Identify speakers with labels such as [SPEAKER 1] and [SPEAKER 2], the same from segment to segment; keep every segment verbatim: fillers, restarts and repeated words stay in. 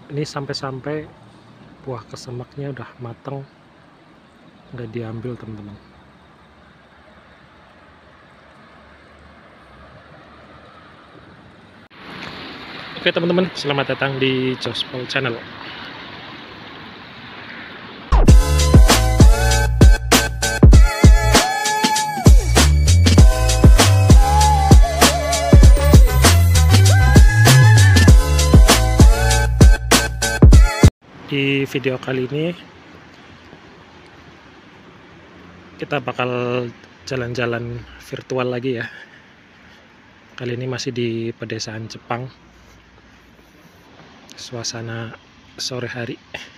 [SPEAKER 1] Ini sampai-sampai buah kesemaknya udah mateng, nggak diambil teman-teman. Oke teman-teman, selamat datang di Jospol Channel. Di video kali ini kita bakal jalan-jalan virtual lagi ya. Kali ini masih di pedesaan Jepang. Suasana sore hari.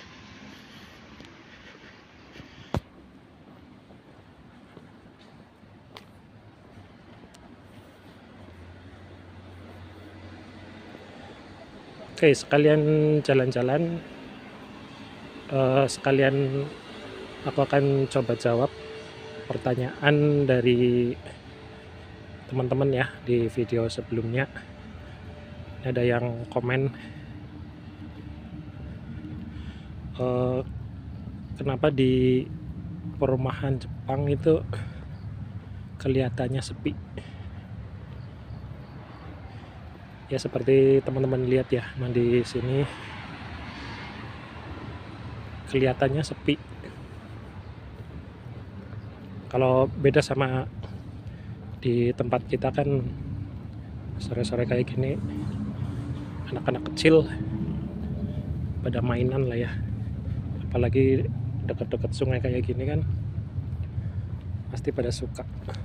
[SPEAKER 1] Oke, sekalian jalan-jalan, uh, sekalian aku akan coba jawab pertanyaan dari teman-teman ya di video sebelumnya. Ada yang komen, uh, kenapa di perumahan Jepang itu kelihatannya sepi. Ya seperti teman-teman lihat ya, nah di sini kelihatannya sepi. Kalau beda sama di tempat kita kan sore-sore kayak gini, anak-anak kecil pada mainan lah ya. Apalagi dekat-dekat sungai kayak gini kan pasti pada suka.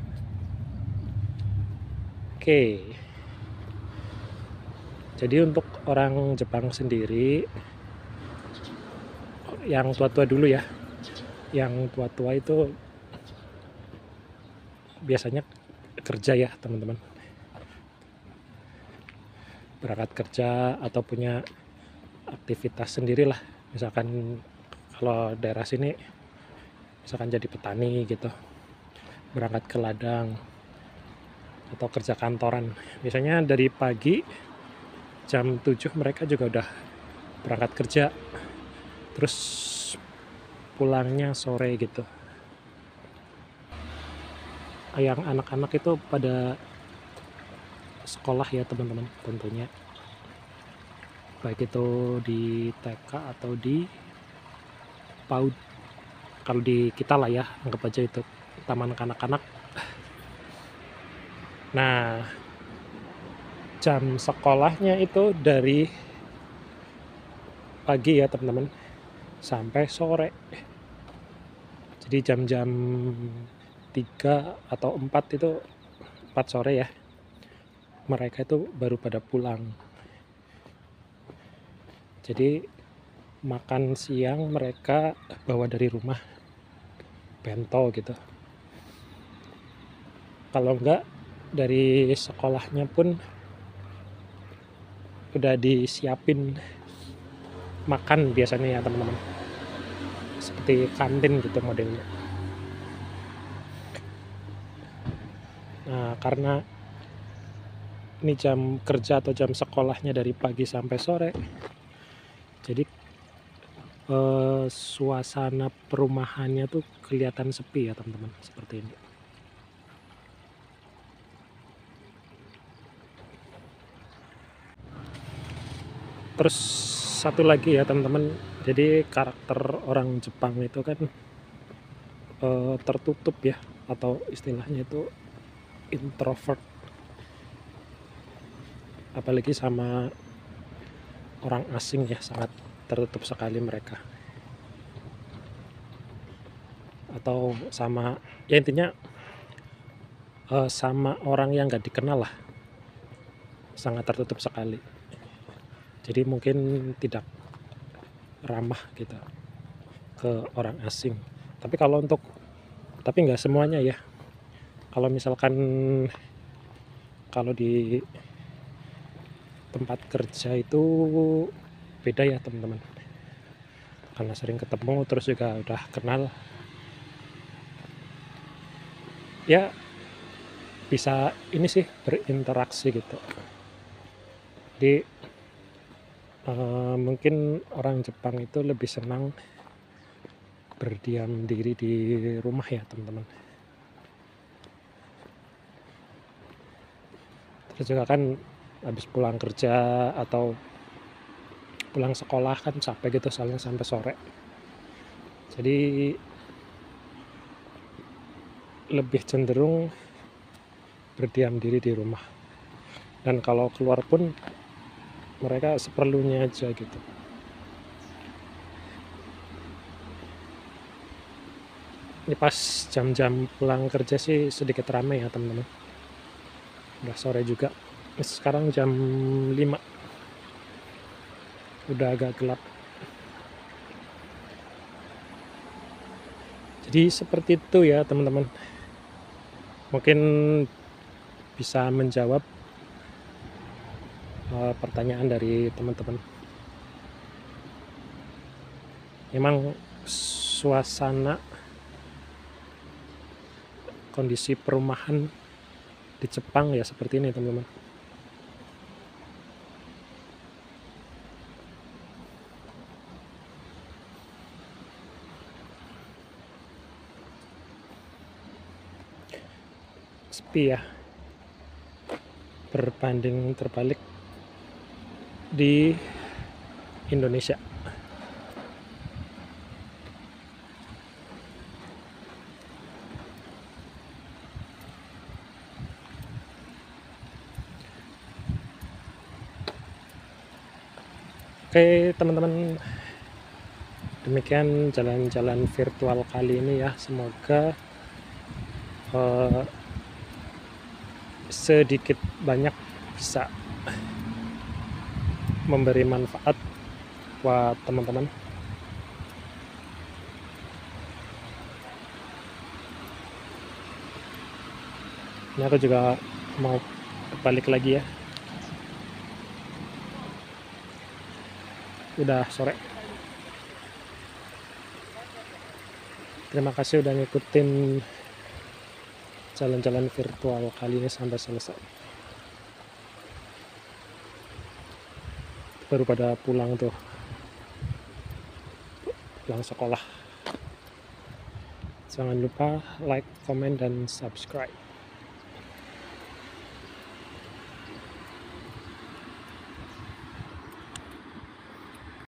[SPEAKER 1] Oke. Jadi untuk orang Jepang sendiri, yang tua-tua dulu ya, yang tua-tua itu biasanya kerja ya teman-teman, berangkat kerja atau punya aktivitas sendiri lah. Misalkan kalau daerah sini misalkan jadi petani gitu, berangkat ke ladang atau kerja kantoran. Biasanya dari pagi jam tujuh mereka juga udah berangkat kerja, terus pulangnya sore gitu. Yang anak-anak itu pada sekolah ya teman-teman, tentunya baik itu di T K atau di PAUD. Kalau di kita lah ya, anggap aja itu taman kanak-kanak. Nah, jam sekolahnya itu dari pagi ya teman-teman sampai sore. Jadi jam-jam tiga atau empat itu, empat sore ya, mereka itu baru pada pulang. Jadi makan siang mereka bawa dari rumah, bento gitu. Kalau enggak dari sekolahnya pun udah disiapin makan biasanya ya teman-teman, seperti kantin gitu modelnya. Nah karena ini jam kerja atau jam sekolahnya dari pagi sampai sore, jadi eh, suasana perumahannya tuh kelihatan sepi ya teman-teman, seperti ini. Terus satu lagi ya teman-teman, jadi karakter orang Jepang itu kan eh, tertutup ya, atau istilahnya itu introvert. Apalagi sama orang asing ya, sangat tertutup sekali mereka. Atau sama, ya intinya eh, sama orang yang gak dikenal lah, sangat tertutup sekali. Jadi mungkin tidak ramah gitu ke orang asing. Tapi kalau untuk, tapi nggak semuanya ya. Kalau misalkan kalau di tempat kerja itu beda ya teman-teman. Karena sering ketemu, terus juga udah kenal. Ya bisa ini sih, berinteraksi gitu. Jadi uh, mungkin orang Jepang itu lebih senang berdiam diri di rumah ya teman-teman. Terus juga kan habis pulang kerja atau pulang sekolah kan capek gitu soalnya sampai sore. Jadi lebih cenderung berdiam diri di rumah. Dan kalau keluar pun mereka seperlunya aja gitu. Ini pas jam-jam pulang kerja sih sedikit ramai ya teman-teman. Udah sore juga. Sekarang jam lima. Udah agak gelap. Jadi seperti itu ya teman-teman. Mungkin bisa menjawab uh, pertanyaan dari teman-teman. Memang suasana kondisi perumahan di Jepang ya seperti ini teman-teman. Sepi ya, berbanding terbalik di Indonesia. Oke teman-teman, demikian jalan-jalan virtual kali ini ya. Semoga uh, sedikit banyak bisa memberi manfaat buat teman-teman. Ini aku juga mau balik lagi ya. Udah sore. Terima kasih udah ngikutin jalan-jalan virtual kali ini sampai selesai. Baru pada pulang tuh, pulang sekolah. Jangan lupa like, comment, dan subscribe.